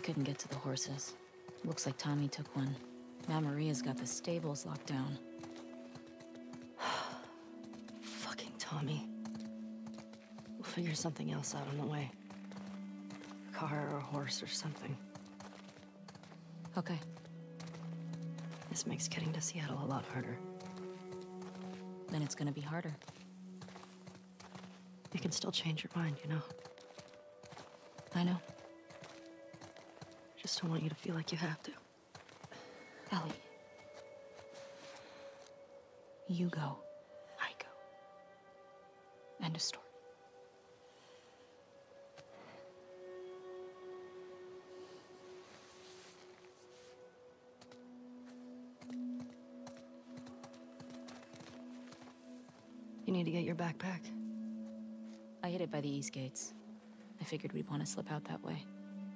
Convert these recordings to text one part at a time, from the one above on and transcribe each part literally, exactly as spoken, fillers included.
couldn't get to the horses. Looks like Tommy took one. Now Maria's got the stables locked down. Fucking Tommy. We'll figure something else out on the way. A car or a horse or something. Okay. This makes getting to Seattle a lot harder. Then it's gonna be harder. You can still change your mind, you know? I know. Just don't want you to feel like you have to. Ellie. You go. I go. End of story. You need to get your backpack. I hid it by the east gates. I figured we'd want to slip out that way.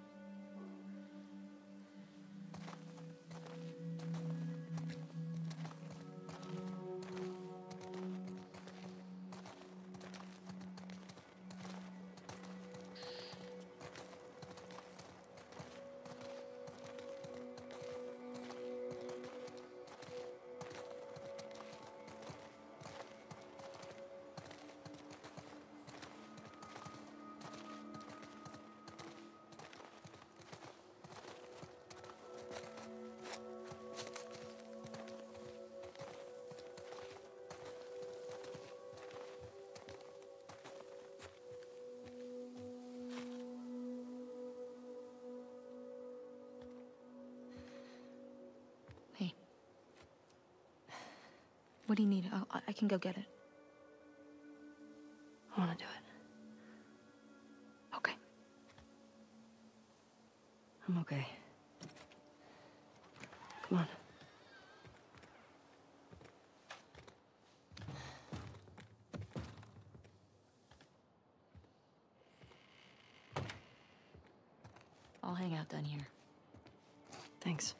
Hey. What do you need? I'll, I can go get it. I want to do it. Okay. I'm okay. Come on. I'll hang out down here. Thanks.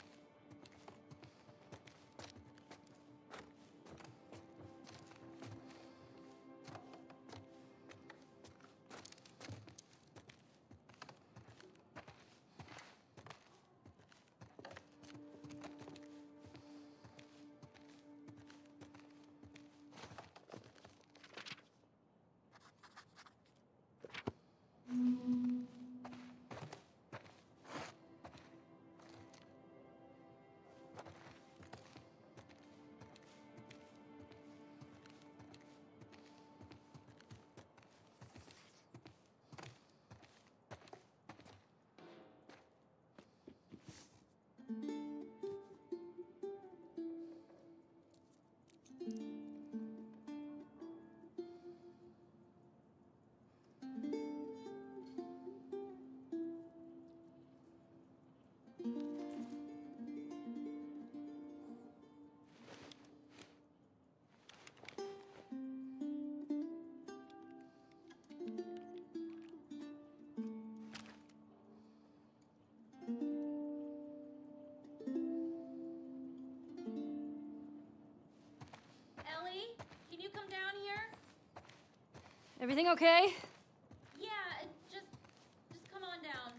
Ellie, can you come down here? Everything okay? Yeah, it- just, just come on down.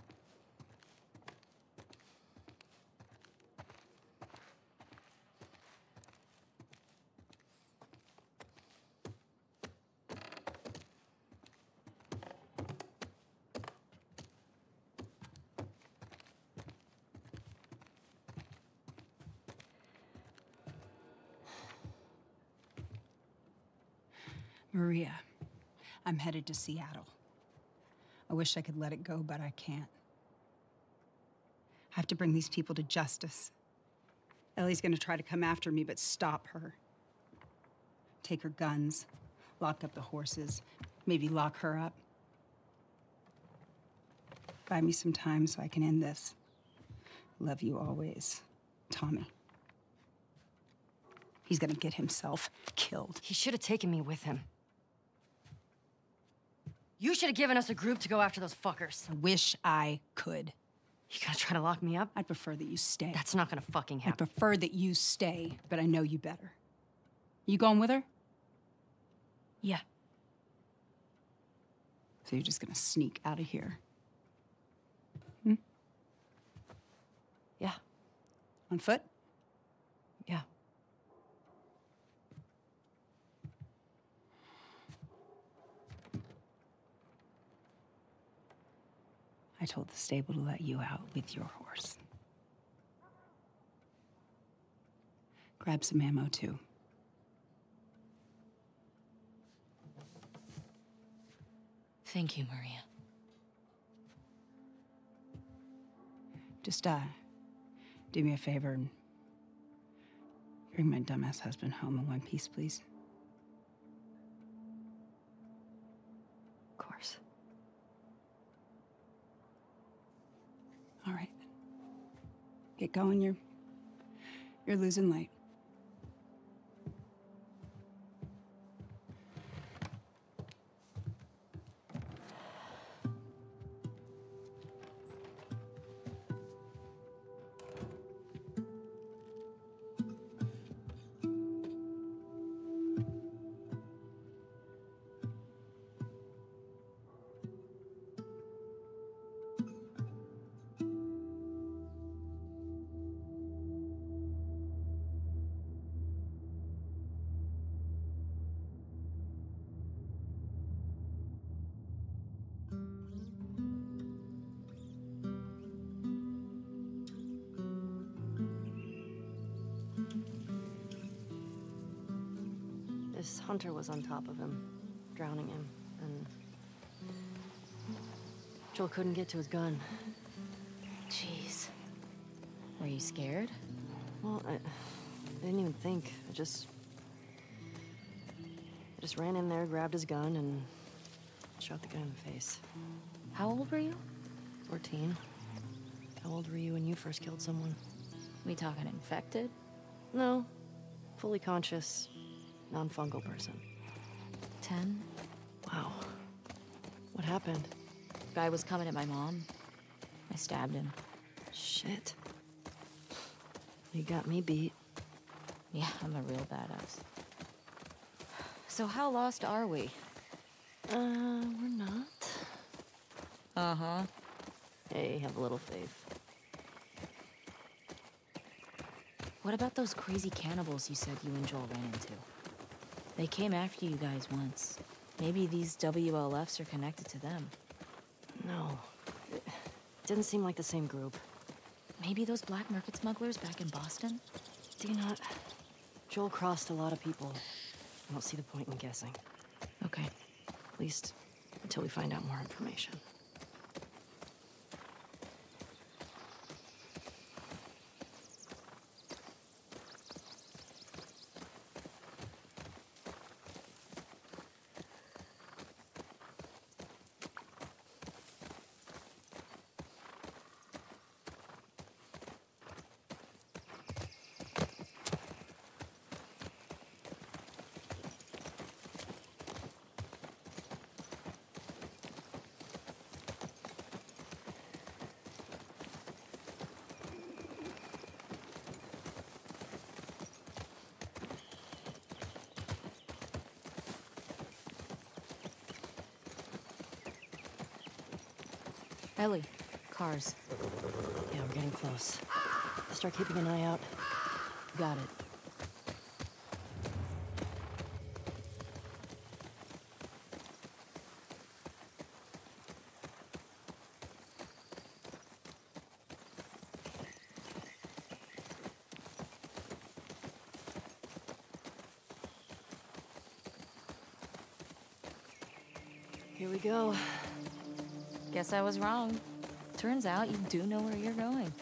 Maria, I'm headed to Seattle. I wish I could let it go, but I can't. I have to bring these people to justice. Ellie's gonna try to come after me, but stop her. Take her guns, lock up the horses, maybe lock her up. Buy me some time so I can end this. Love you always, Tommy. He's gonna get himself killed. He should have taken me with him. You should have given us a group to go after those fuckers. I wish I could. You gonna try to lock me up? I'd prefer that you stay. That's not gonna fucking I'd happen. prefer that you stay, but I know you better. You going with her? Yeah. So you're just gonna sneak out of here? Hmm? On foot? Yeah. I told the stable to let you out with your horse. Grab some ammo, too. Thank you, Maria. Just, uh, do me a favor and bring my dumbass husband home in one piece, please. Of course. All right. Get going, you're... you're losing light. This hunter was on top of him, drowning him, and Joel couldn't get to his gun. Jeez. Were you scared? Well, I, I didn't even think. I just... I just ran in there, grabbed his gun, and shot the guy in the face. How old were you? fourteen. How old were you when you first killed someone? We talking infected? No. Fully conscious, non-fungal person. Ten? Wow. What happened? Guy was coming at my mom. I stabbed him. Shit. You got me beat. Yeah, I'm a real badass. So how lost are we? Uh, we're not. Uh-huh. Hey, have a little faith. What about those crazy cannibals you said you and Joel ran into? They came after you guys once. Maybe these W L Fs are connected to them. No. It didn't seem like the same group. Maybe those black market smugglers back in Boston? Do you not? Joel crossed a lot of people. I don't see the point in guessing. Okay. At least until we find out more information. Ellie, cars. Yeah, we're getting close. Start keeping an eye out. Got it. Here we go. Guess I was wrong. Turns out you do know where you're going.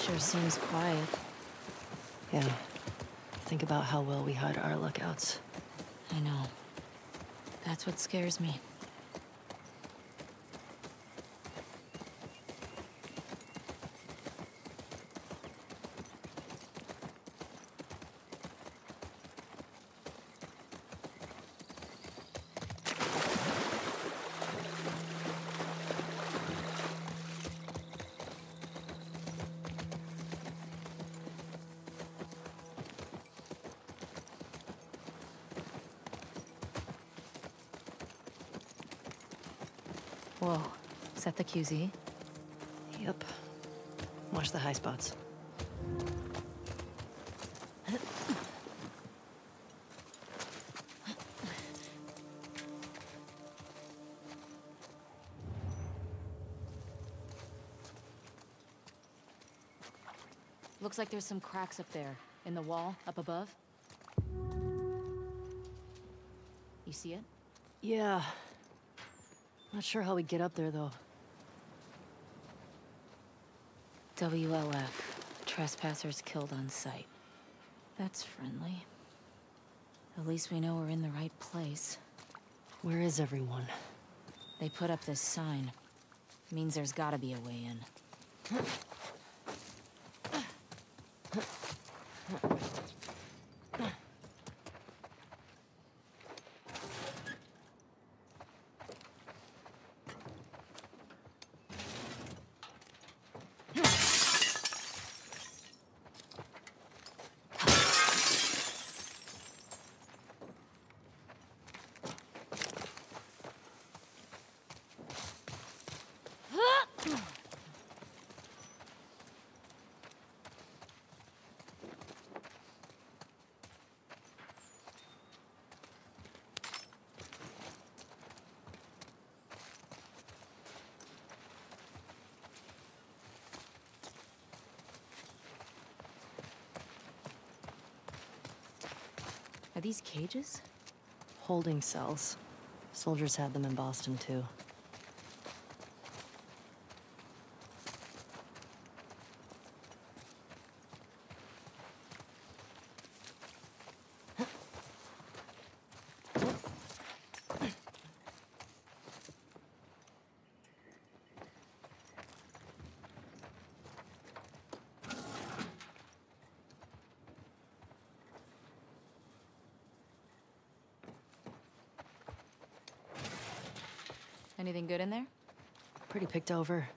Sure seems quiet. Yeah. Think about how well we hide our lookouts. I know. That's what scares me. Whoa, is that the Q Z? Yep. Watch the high spots. Looks like there's some cracks up there, in the wall, up above. You see it? Yeah. Not sure how we get up there, though. W L F. Trespassers killed on sight. That's friendly. At least we know we're in the right place. Where is everyone? They put up this sign. Means there's gotta be a way in. Are these cages? Holding cells. Soldiers had them in Boston, too. Anything good in there? Pretty picked over.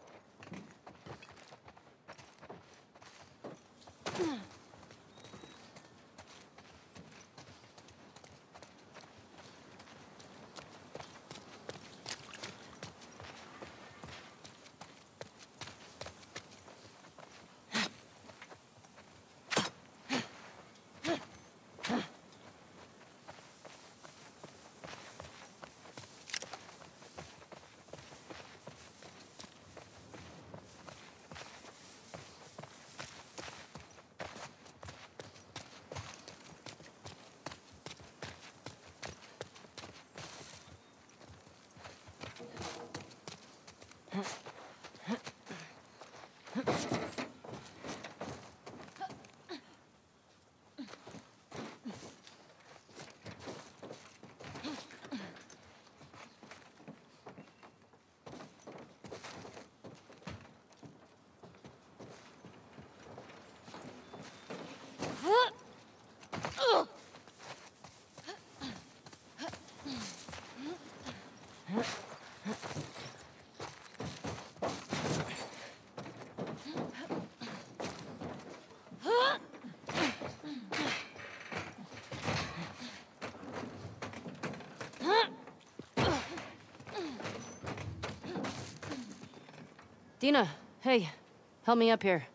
Dina, hey, help me up here.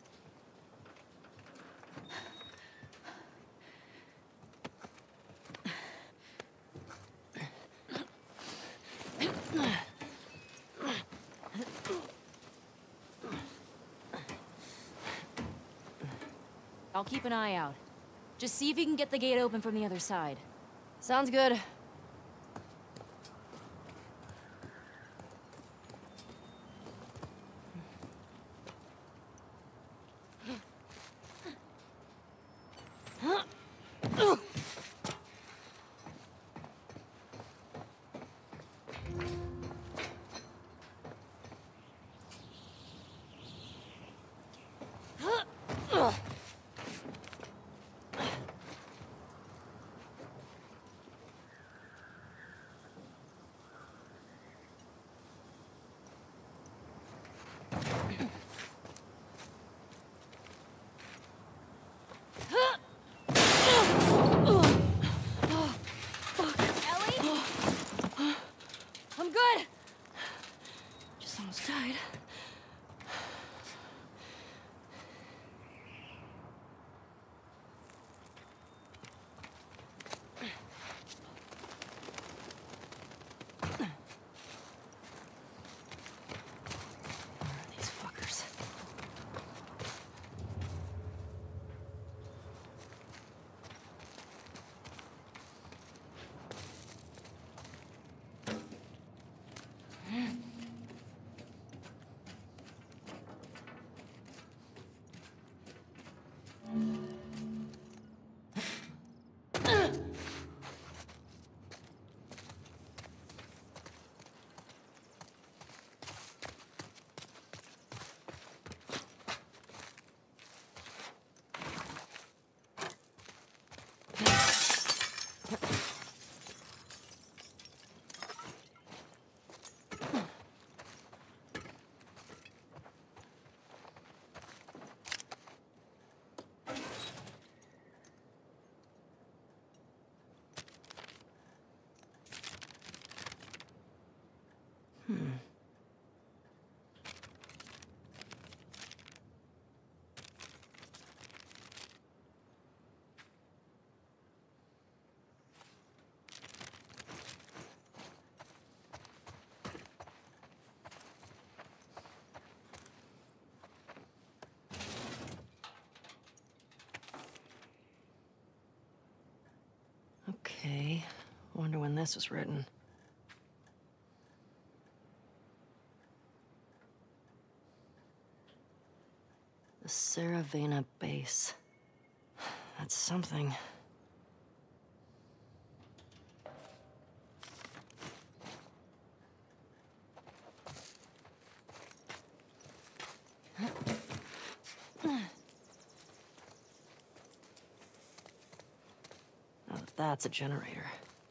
I'll keep an eye out. Just see if you can get the gate open from the other side. Sounds good. These fuckers. Hmm. Okay. Wonder when this was written. The Saravena base. That's something. Now that's a generator.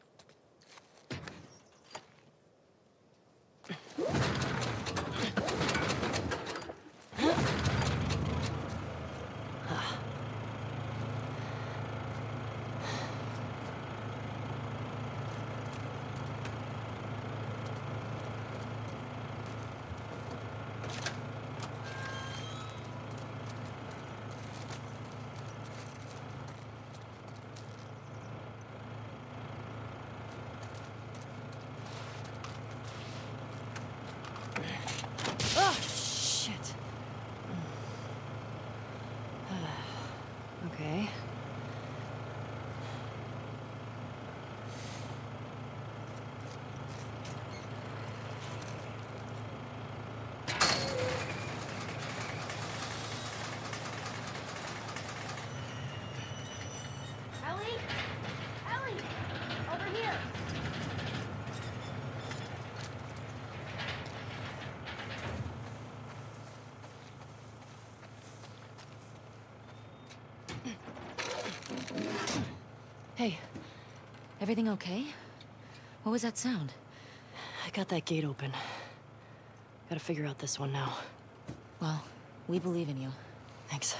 Oh, shit. Okay. Ellie? Ellie! Over here! Hey, everything okay? What was that sound? I got that gate open. Gotta figure out this one now. Well, we believe in you. Thanks.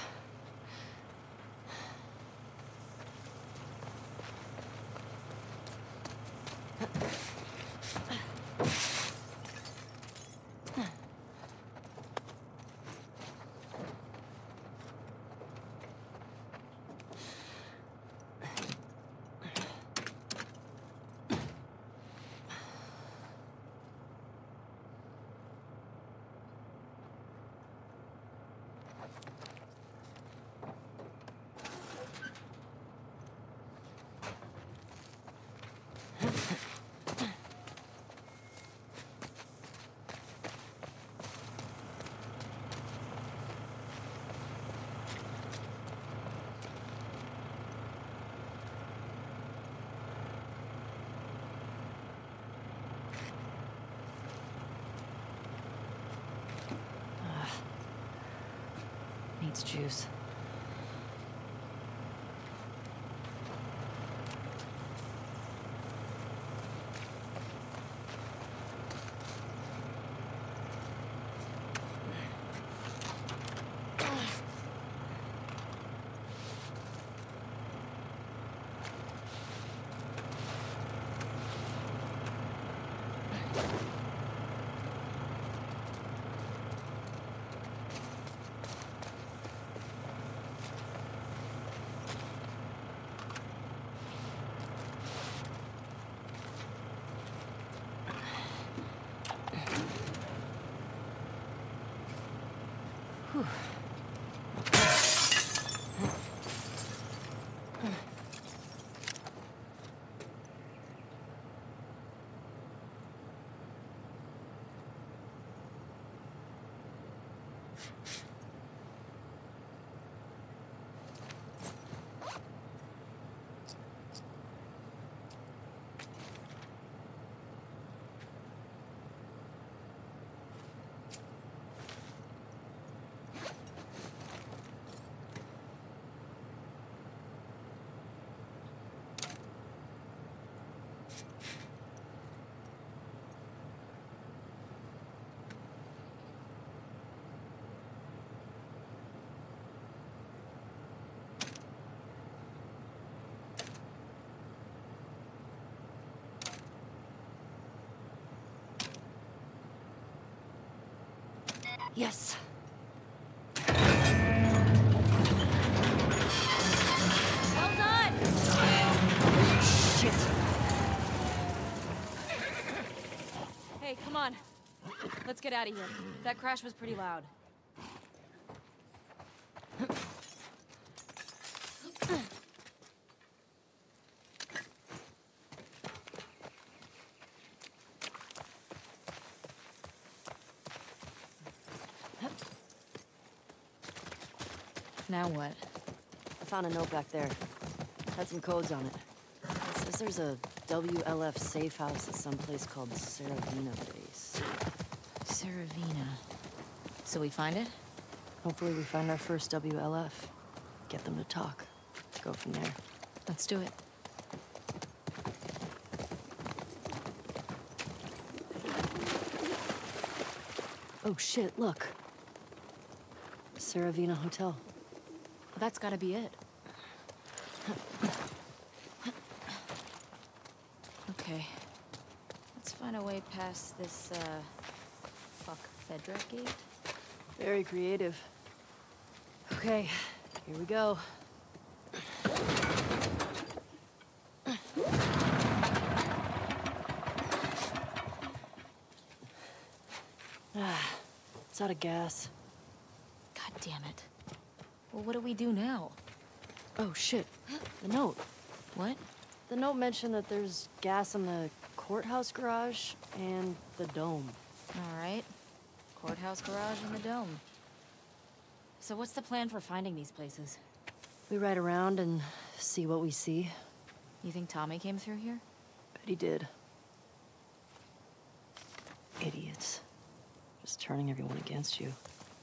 Needs juice. Yes. Well done! Shit. Hey, come on. Let's get out of here. That crash was pretty loud. Now what? I found a note back there. Had some codes on it. It says there's a W L F safe house at some place called Saravina Base. Saravina. So we find it? Hopefully we find our first W L F. Get them to talk. Go from there. Let's do it. Oh shit, look. Saravina Hotel. That's gotta be it. Okay. Let's find a way past this, uh... fuck, Fedra gate? Very creative. Okay, here we go. Ah, it's out of gas. God damn it. Well, what do we do now? Oh shit, the note. What? The note mentioned that there's gas in the courthouse garage and the dome. All right. Courthouse garage and the dome. So what's the plan for finding these places? We ride around and see what we see. You think Tommy came through here? Bet he did. Idiots. Just turning everyone against you.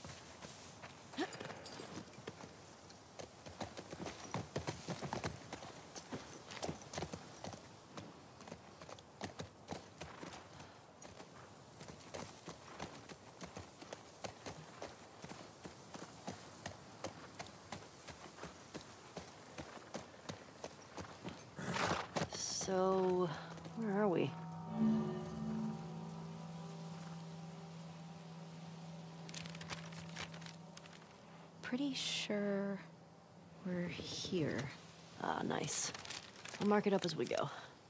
So, where are we? Pretty sure we're here. Ah, nice. We'll mark it up as we go.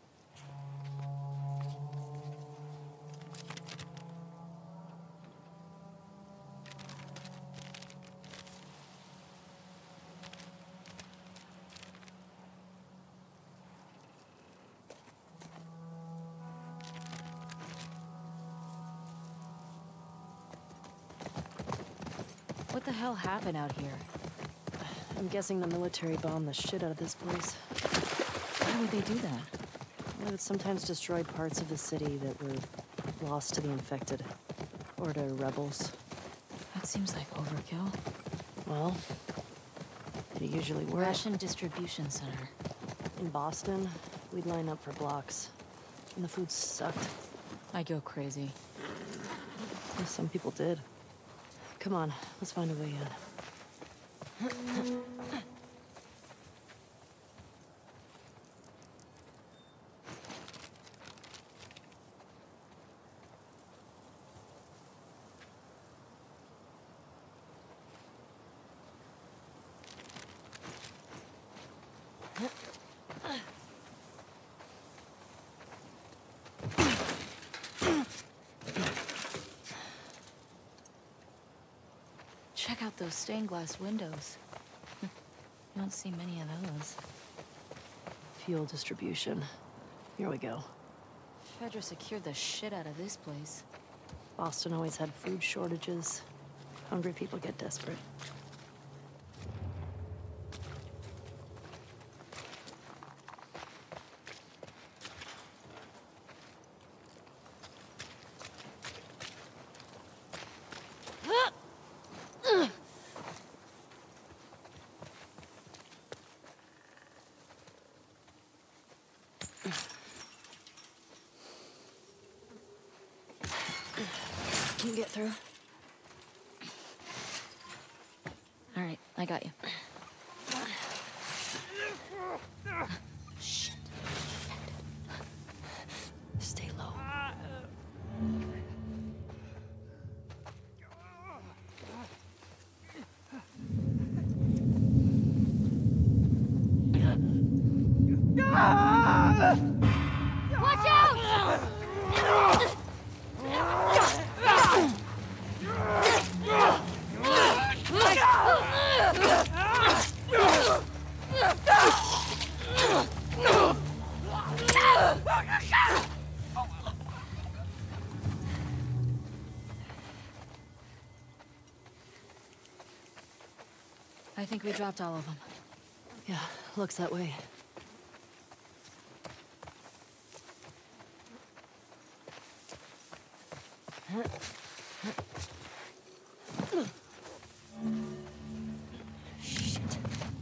What the hell happened out here? I'm guessing the military bombed the shit out of this place. Why would they do that? Well, it sometimes destroyed parts of the city that were lost to the infected. Or to rebels. That seems like overkill. Well, it usually works. Ration distribution center. In Boston, we'd line up for blocks. And the food sucked. I go crazy. Well, some people did. Come on, let's find a way in. Check out those stained glass windows. You don't see many of those. Fuel distribution. Here we go. Fedra secured the shit out of this place. Boston always had food shortages. Hungry people get desperate. Can you get through? All right, I got you. Shit. Stay low. Watch out! I think we dropped all of them. Yeah, looks that way. Shit.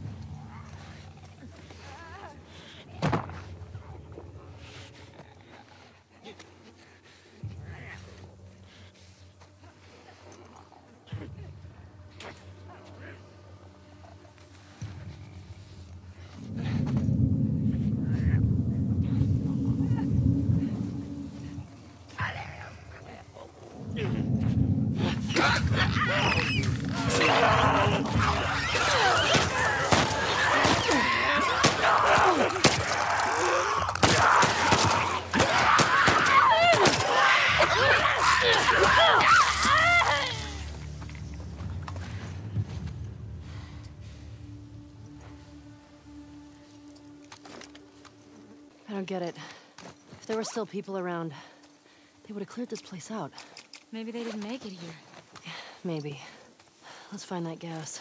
I don't get it. If there were still people around, they would have cleared this place out. Maybe they didn't make it here. Maybe. Let's find that gas.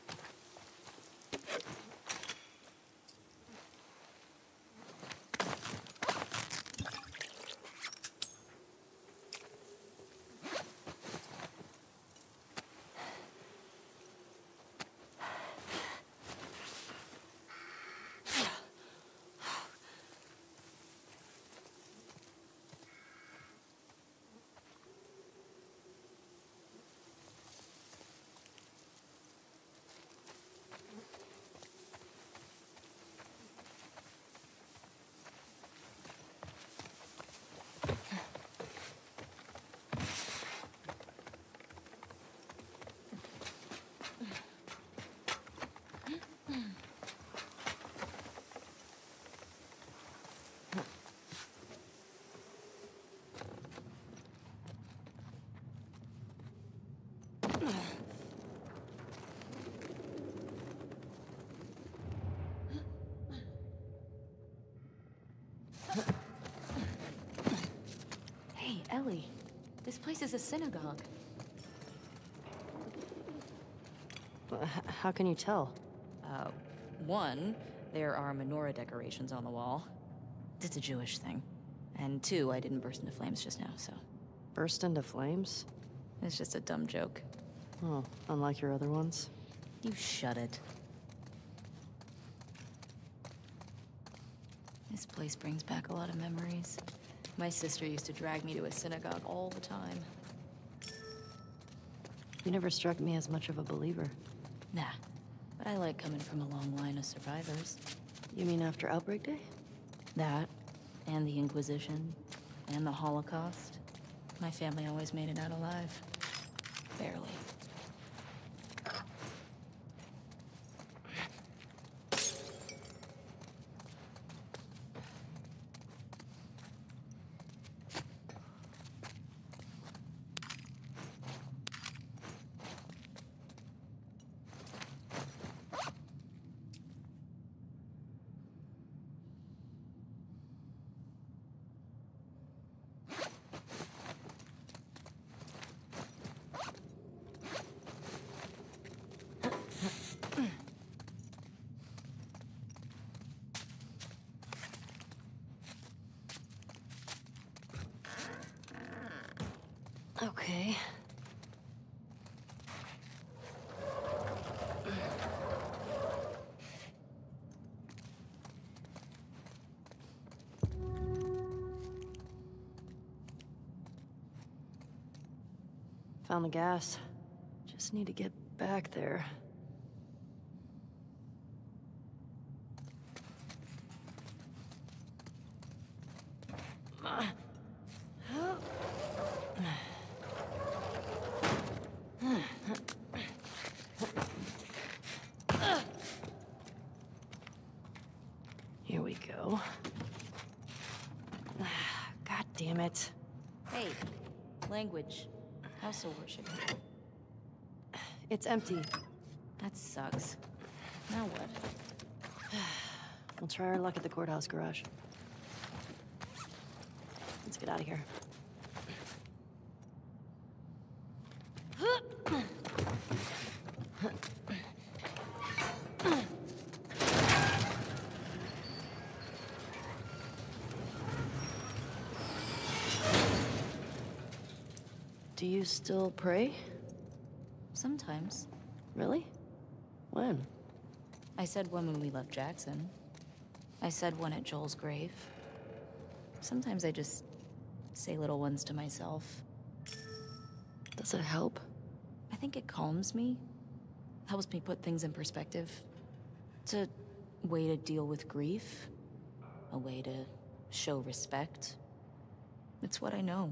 Hey, Ellie. This place is a synagogue. Uh, h- how can you tell? Uh, one, there are menorah decorations on the wall. It's a Jewish thing. And two, I didn't burst into flames just now, so... Burst into flames? It's just a dumb joke. Oh, unlike your other ones? You shut it. This place brings back a lot of memories. My sister used to drag me to a synagogue all the time. You never struck me as much of a believer. Nah, but I like coming from a long line of survivors. You mean after Outbreak Day? That, and the Inquisition, and the Holocaust. My family always made it out alive. Barely. Found the gas. Just need to get back there. Here we go. God damn it. Hey, language. House of worship. It's empty. That sucks. Now what? We'll try our luck at the courthouse garage. Let's get out of here. Do you still pray? Sometimes. Really? When? I said one when we left Jackson. I said one at Joel's grave. Sometimes I just say little ones to myself. Does it help? I think it calms me. Helps me put things in perspective. It's a way to deal with grief. A way to show respect. It's what I know.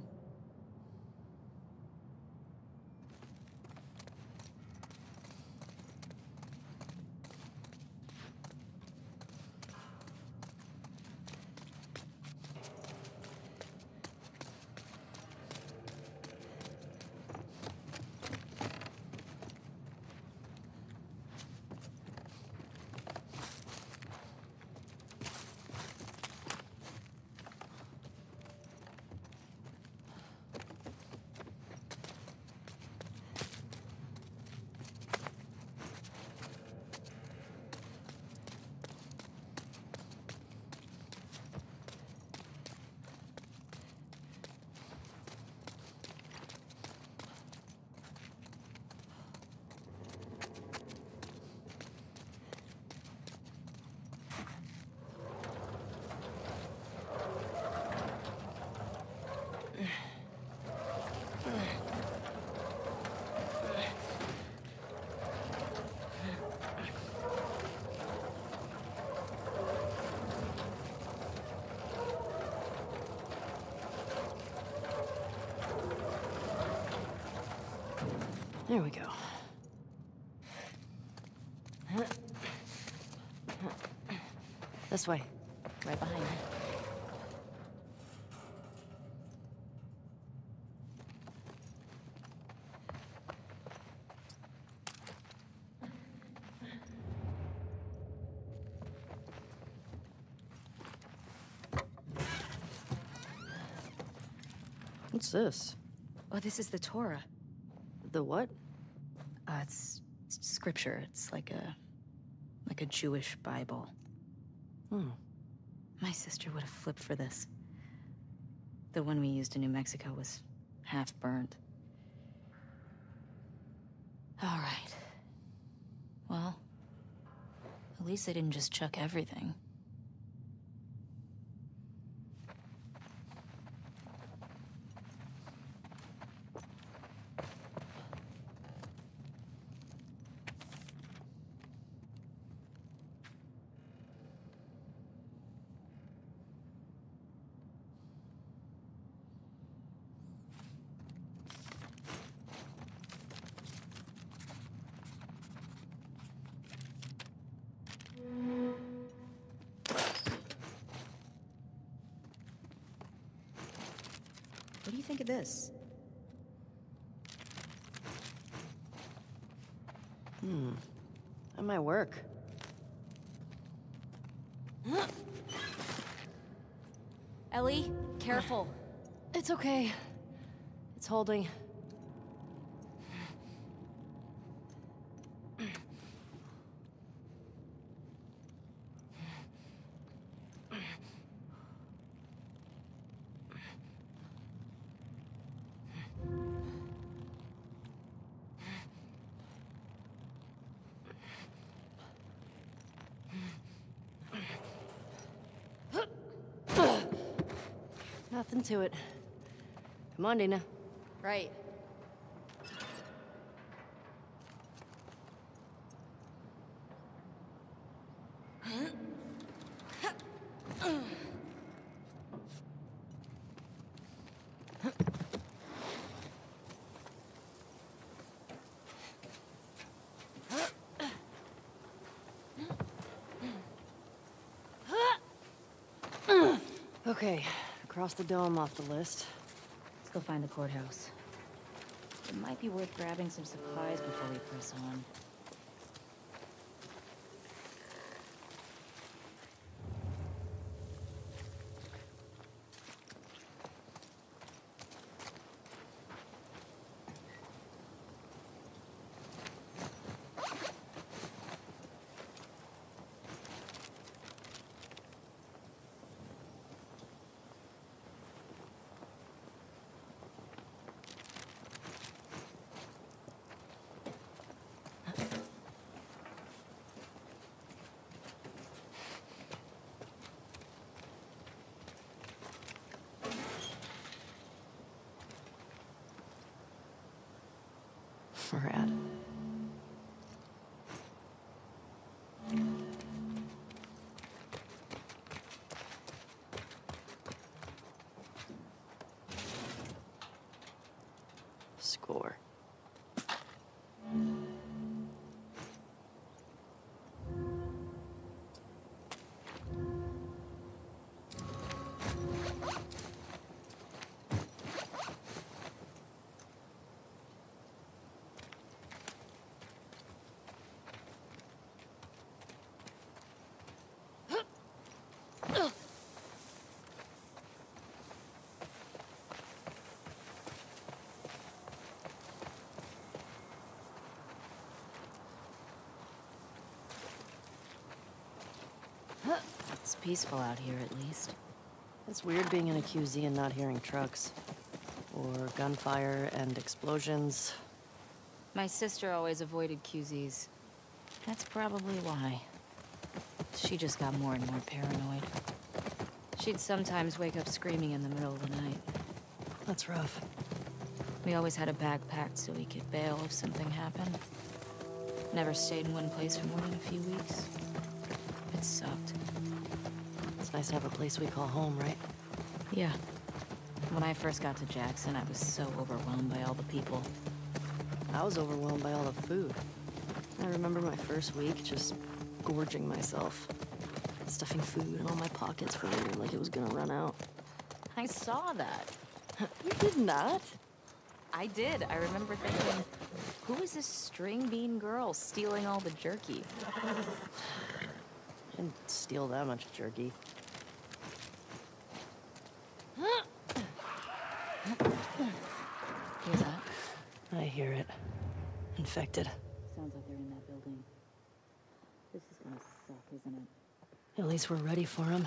There we go. This way. Right behind me. What's this? Oh, this is the Torah. The what? Uh, it's, it's scripture. It's like a... like a Jewish Bible. Hmm. My sister would have flipped for this. The one we used in New Mexico was half burned. All right. Well, at least they didn't just chuck everything. What do you think of this? Hmm. That might work. Ellie, careful. It's okay. It's holding. Nothing to it. Come on, Dina. Right. Okay, cross the dome off the list. Let's go find the courthouse. It might be worth grabbing some supplies before we press on. Rad. Score. It's peaceful out here, at least. It's weird being in a Q Z and not hearing trucks. Or gunfire and explosions. My sister always avoided Q Zs. That's probably why. She just got more and more paranoid. She'd sometimes wake up screaming in the middle of the night. That's rough. We always had a bag packed so we could bail if something happened. Never stayed in one place for more than a few weeks. It sucked. It's nice to have a place we call home, right? Yeah. When I first got to Jackson, I was so overwhelmed by all the people. I was overwhelmed by all the food. I remember my first week just gorging myself. Stuffing food in all my pockets for me like it was gonna run out. I saw that. You did not? I did. I remember thinking, who is this string bean girl stealing all the jerky? I didn't steal that much jerky. Hear that? I hear it. Infected. Sounds like they're in that building. This is gonna suck, isn't it? At least we're ready for him.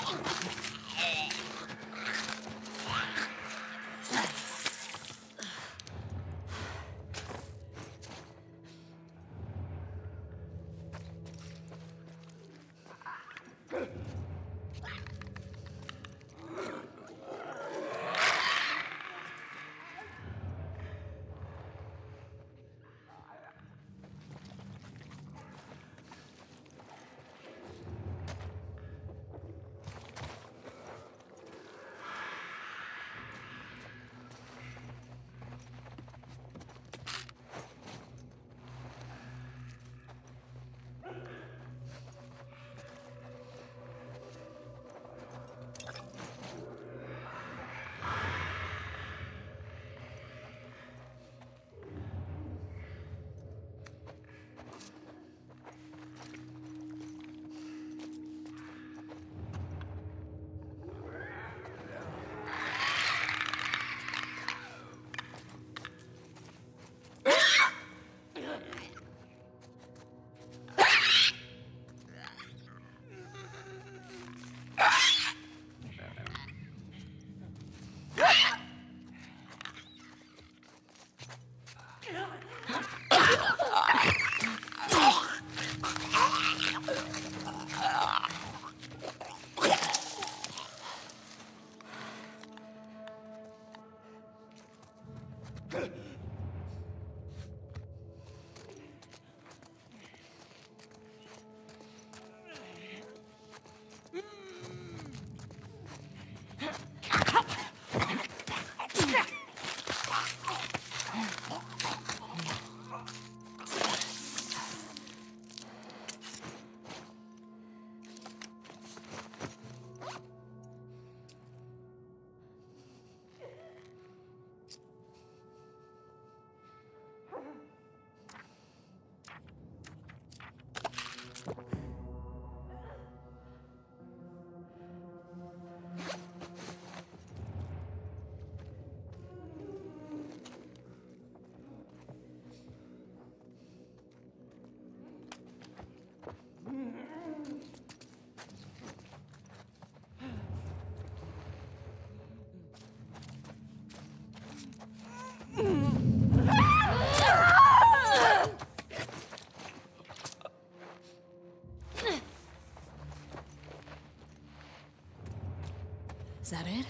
Is that it?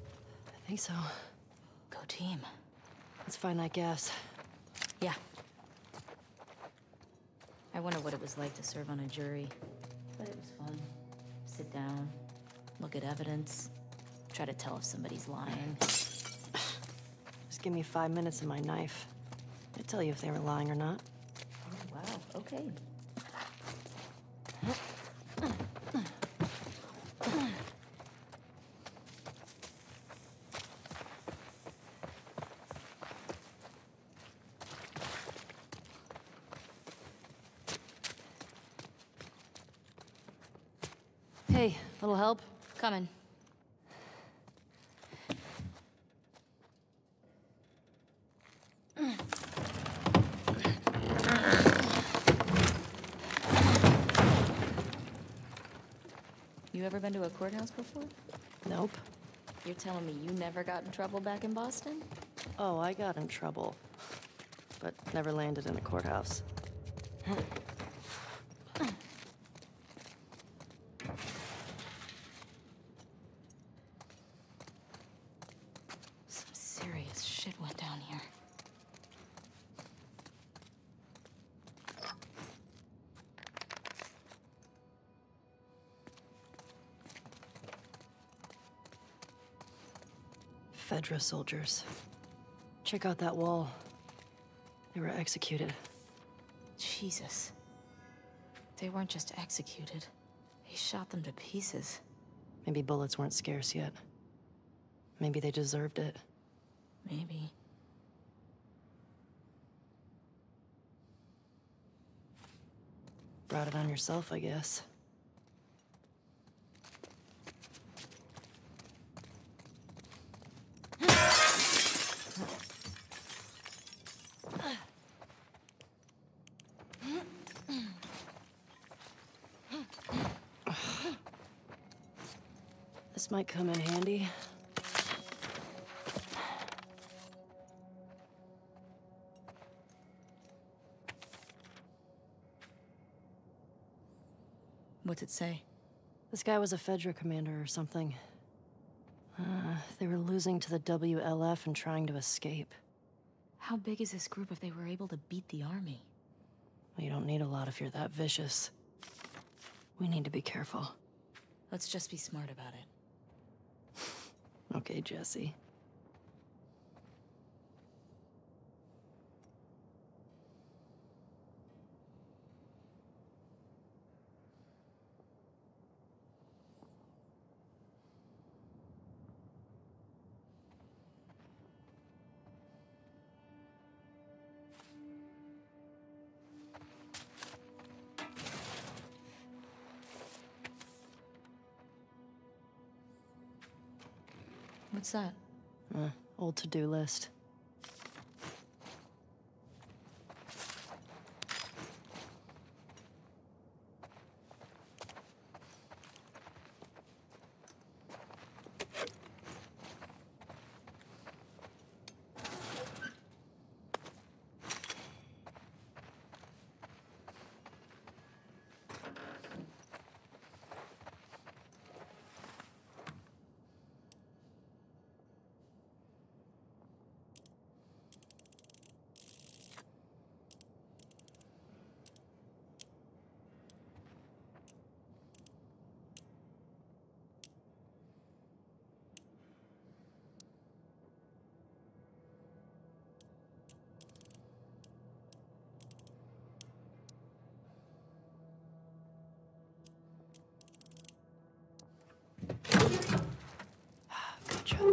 I think so. Go team. Let's find that gas. Yeah. I wonder what it was like to serve on a jury. But it was fun. Sit down, look at evidence, try to tell if somebody's lying. Just give me five minutes and my knife. I'd tell you if they were lying or not. Oh, wow, okay. Hey, little help? Coming. You ever been to a courthouse before? Nope. You're telling me you never got in trouble back in Boston? Oh, I got in trouble. But never landed in a courthouse. Some serious shit went down here. Fedra soldiers. Check out that wall. They were executed. Jesus. They weren't just executed. He shot them to pieces. Maybe bullets weren't scarce yet. Maybe they deserved it. Maybe. Brought it on yourself, I guess. This might come in handy. What's it say? This guy was a Fedra commander or something. Uh, they were losing to the W L F and trying to escape. How big is this group if they were able to beat the army? Well, you don't need a lot if you're that vicious. We need to be careful. Let's just be smart about it. Okay, Jesse. What's that? Uh, old to-do list. Good job.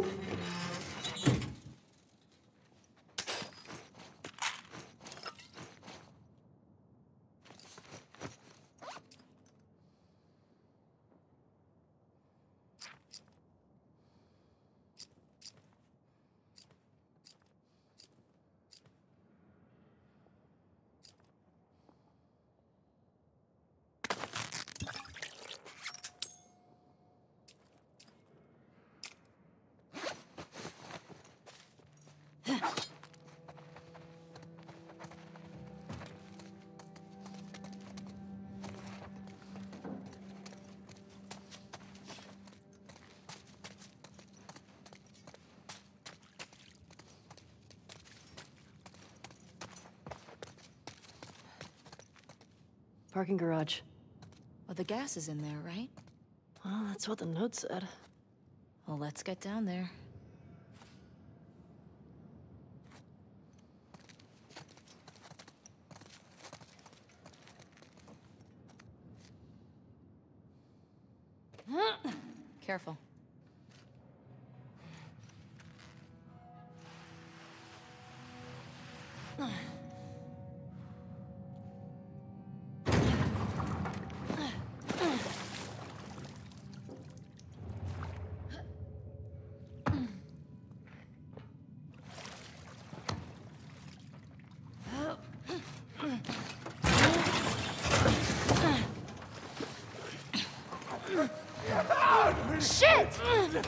Parking garage. Well, the gas is in there, right? Well, that's what the note said. Well, let's get down there. Careful. Shit!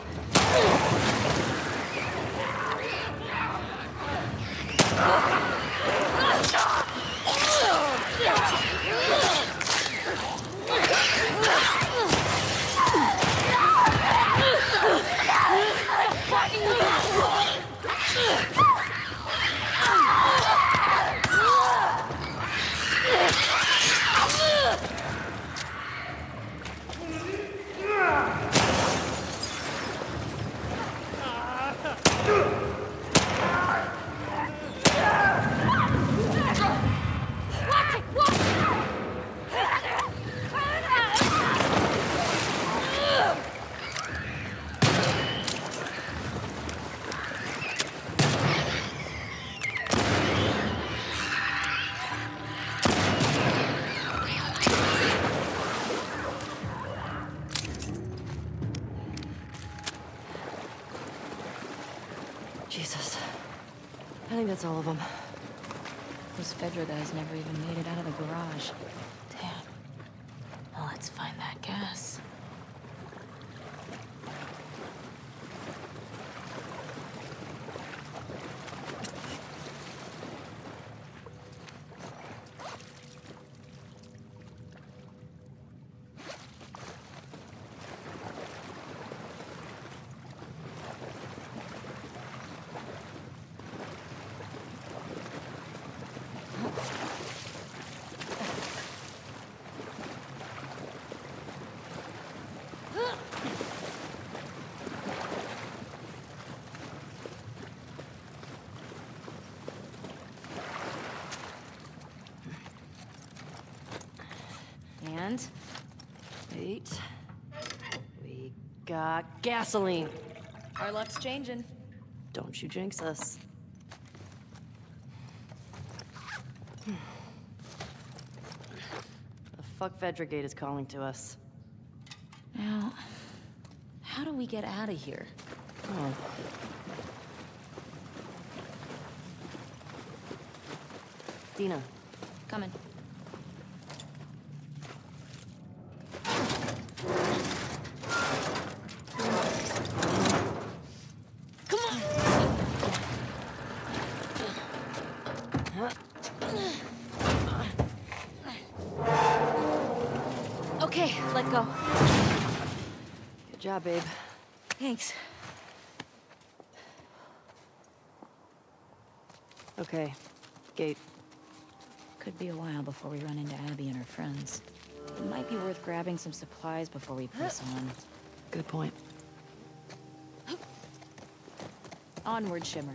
Jesus. I think that's all of them. Those Fedra guys never even made it out of the garage. Damn. Well, let's find that gas. got gasoline. Our luck's changing. Don't you jinx us. The fuck Vedragate is calling to us. Now, how do we get out of here? Oh. Dina. Coming. Come on! Okay, let go. Good job, babe. Thanks. Okay. Gate. Could be a while before we run into Abby and her friends. It might be worth grabbing some supplies before we press on. Good point. Onward, Shimmer.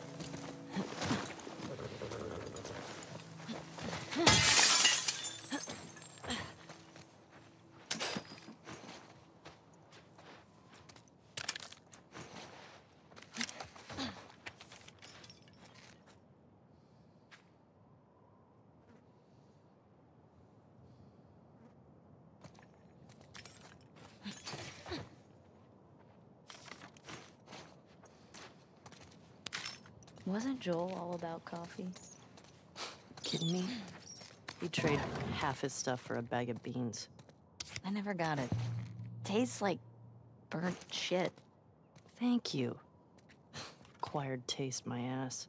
Wasn't Joel all about coffee? Kidding me? He'd trade half his stuff for a bag of beans. I never got it. Tastes like burnt shit. Thank you. Acquired taste, my ass.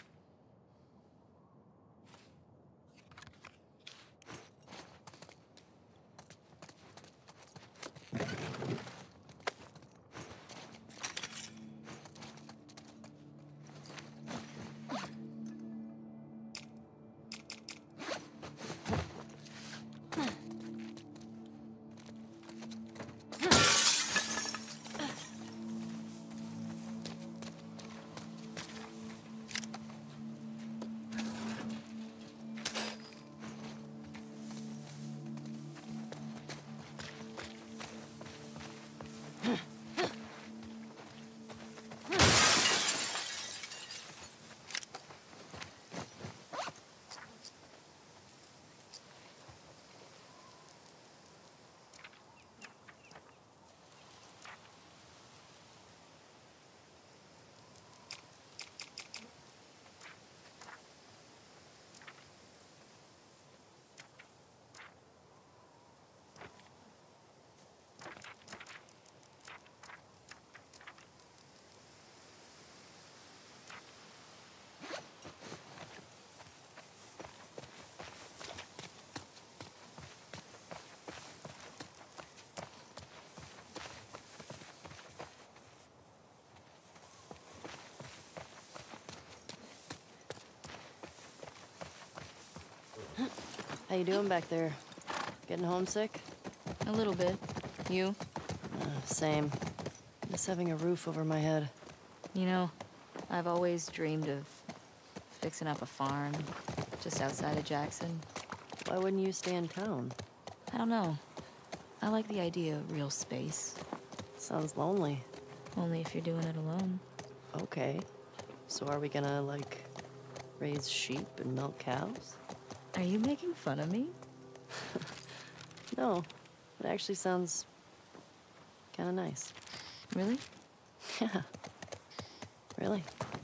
How you doing back there? Getting homesick? A little bit. You? Uh, same. Just having a roof over my head. You know, I've always dreamed of fixing up a farm just outside of Jackson. Why wouldn't you stay in town? I don't know. I like the idea of real space. Sounds lonely. Only if you're doing it alone. Okay. So are we gonna, like, raise sheep and milk cows? Are you making fun of me? No. It actually sounds kind of nice. Really? Yeah. Really.